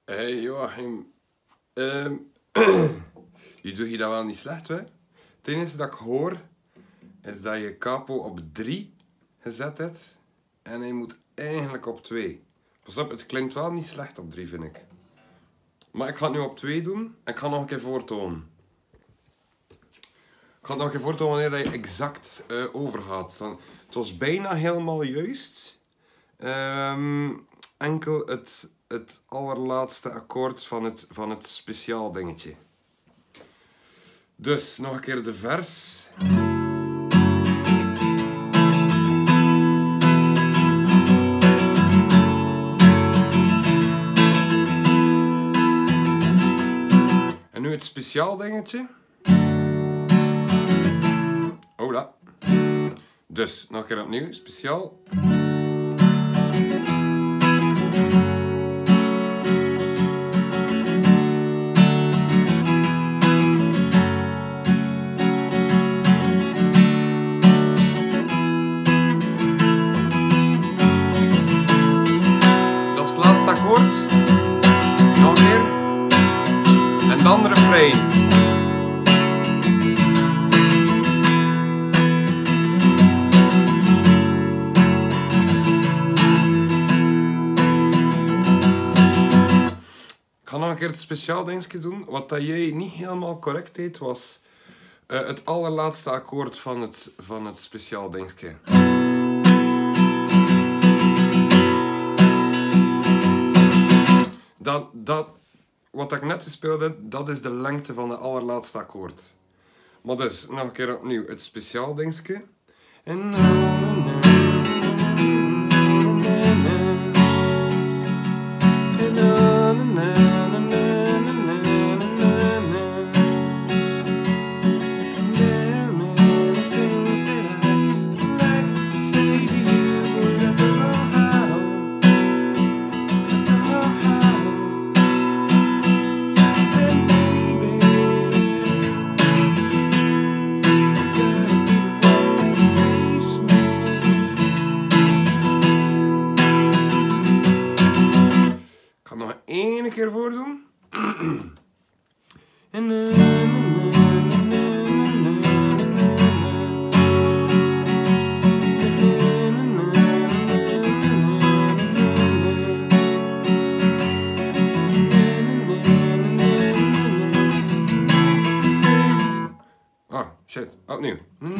Hey Joachim, je doet je dat wel niet slecht, hè? Het enige dat ik hoor is dat je capo op 3 gezet hebt en hij moet eigenlijk op 2. Pas op, het klinkt wel niet slecht op 3, vind ik. Maar ik ga het nu op 2 doen en ik ga nog een keer voortonen. Ik ga het nog een keer voortonen wanneer je exact overgaat. Het was bijna helemaal juist. Enkel het allerlaatste akkoord van het speciaal dingetje. Dus nog een keer de vers. En nu het speciaal dingetje. Hola. Dus nog een keer opnieuw, speciaal. Akkoord, nog weer, en dan refrein. Ik ga nog een keer het speciaal dingetje doen. Wat dat jij niet helemaal correct deed, was het allerlaatste akkoord van het speciaal dingetje. Wat ik net gespeeld heb, dat is de lengte van de allerlaatste akkoord. Maar dus, nog een keer opnieuw het speciaal dingetje. En nog één keer voordoen. Oh, shit. Opnieuw.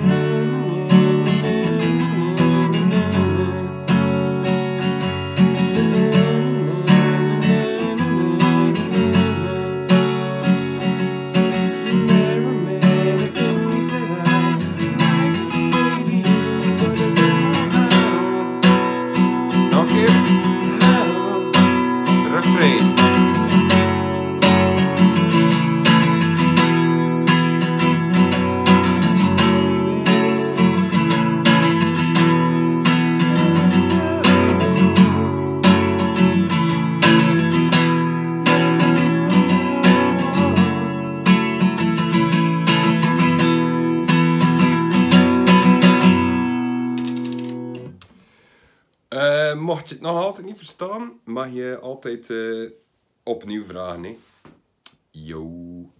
Mocht je het nog altijd niet verstaan, mag je altijd opnieuw vragen. Hè? Yo.